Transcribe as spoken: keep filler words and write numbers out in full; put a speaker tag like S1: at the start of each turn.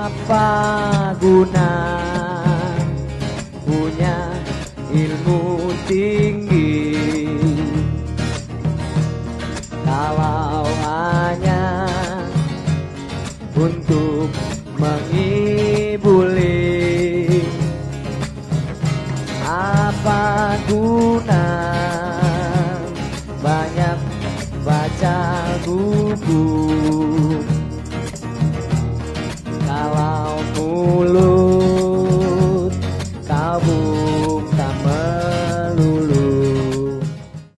S1: Apa guna punya ilmu tinggi kalau hanya untuk mengibuli? Apa guna banyak baca buku